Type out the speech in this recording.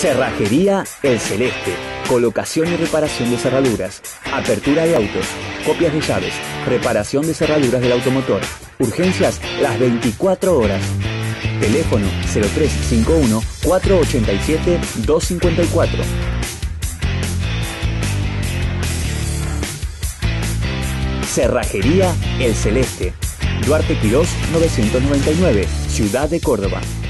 Cerrajería El Celeste. Colocación y reparación de cerraduras. Apertura de autos. Copias de llaves. Reparación de cerraduras del automotor. Urgencias las 24 horas. Teléfono 0351 487 254. Cerrajería El Celeste. Duarte Quirós 999, Ciudad de Córdoba.